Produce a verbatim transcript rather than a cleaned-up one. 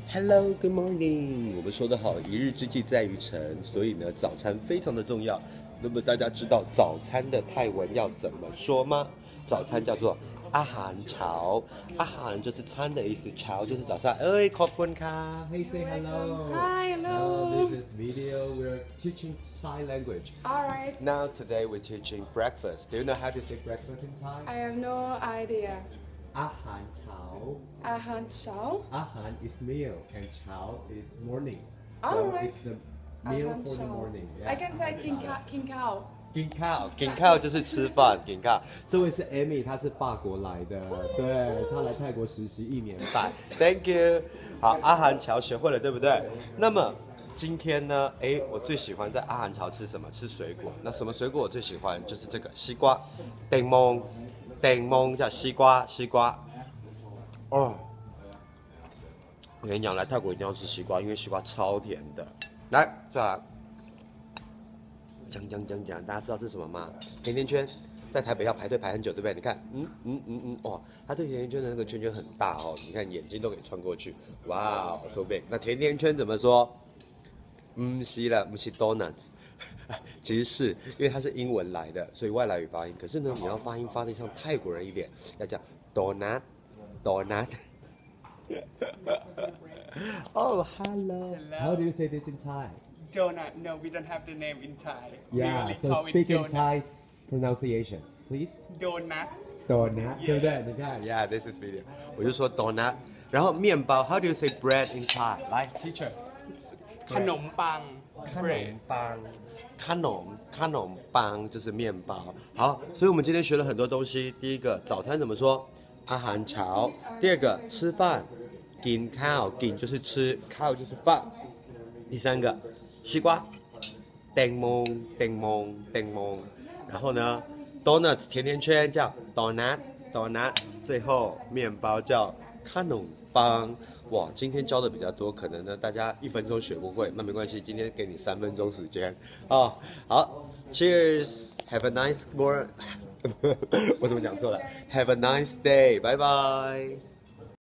Hello, good morning。我们说的好，一日之计在于晨，所以呢，早餐非常的重要。那么大家知道早餐的泰文要怎么说吗？早餐叫做阿含潮，阿含就是餐的意思，潮就是早上。哎，ขอบคุณค่ะ Hey, say hello. Hi, hello. Now this is video. We're teaching Thai language. All right. Now today we're teaching breakfast. Do you know how to say breakfast in Thai? I have no idea. 阿含潮。 Ahan Shao. Ahan is meal and chao is morning. So Alright. it's the meal Ahan for the Shao. morning. I can say King Ka- King Cow. กินข้าวกินข้าว就是吃饭กินข้าว这位是 Amy 她是法国来的对她来泰国实习一年半 Thank you 好阿含桥学会了对不对那么今天呢哎我最喜欢在阿含桥吃什么吃水果那什么水果我最喜欢就是这个西瓜柠檬柠檬叫西瓜西瓜哦我跟你讲来泰国一定要吃西瓜因为西瓜超甜的来再来讲讲讲讲，大家知道这是什么吗？甜甜圈，在台北要排队排很久，对不对？你看，嗯嗯嗯嗯，哇，它这个甜甜圈的那个圈圈很大哦，你看眼睛都可以穿过去，哇，so big。那甜甜圈怎么说？嗯，是啦，不是 donuts， 其实是因为它是英文来的，所以外来语发音。可是呢，你要发音发得像泰国人一点，要叫 donut donut。Oh, hello. How do you say this in Thai? Donut. No, we don't have the name in Thai. Yeah, we only so call speak it in donut. Thai pronunciation, please. Donut. Donut, 对不对？你看 Yeah, this is video. 我就说 donut， 然后面包 How do you say bread in Thai? 来 ，teacher. ขนมปังขน bread มปังขนมขนมปัง就是面包。好，所以我们今天学了很多东西。第一个，早餐怎么说？阿含潮。第二个，吃饭，กินข้าวกิน就是吃，ข้าว就是饭。第三个，西瓜，แตงโมแตงโมแตงโม然后呢 ，donuts 甜甜圈叫 donut donut， 最后面包叫ขนมปัง。哇，今天教的比较多，可能呢大家一分钟学不会，那没关系，今天给你三分钟时间哦。好 ，Cheers，have a nice more， 我怎么讲错了 ？Have a nice day，拜拜。